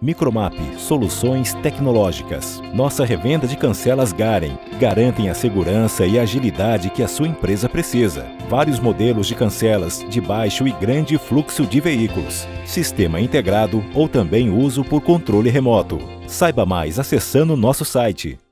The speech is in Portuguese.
Micromap, soluções tecnológicas. Nossa revenda de cancelas Garen garantem a segurança e agilidade que a sua empresa precisa. Vários modelos de cancelas de baixo e grande fluxo de veículos. Sistema integrado ou também uso por controle remoto. Saiba mais acessando nosso site.